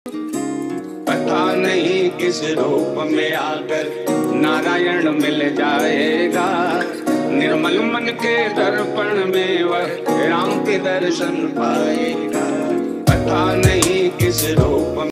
पता नहीं किस रूप में आकर नारायण मिल जाएगा। निर्मल मन के दर्पण में वह राम के दर्शन पाएगा। पता नहीं किस रूप